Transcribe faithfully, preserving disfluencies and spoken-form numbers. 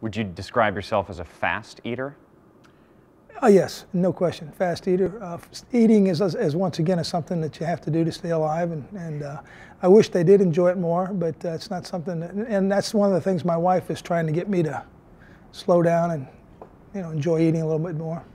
Would you describe yourself as a fast eater? Oh yes, no question. Fast eater. Uh, eating is, is once again is something that you have to do to stay alive, and, and uh, I wish they did enjoy it more, but uh, it's not something. That, and that's one of the things my wife is trying to get me to slow down and, you know, enjoy eating a little bit more.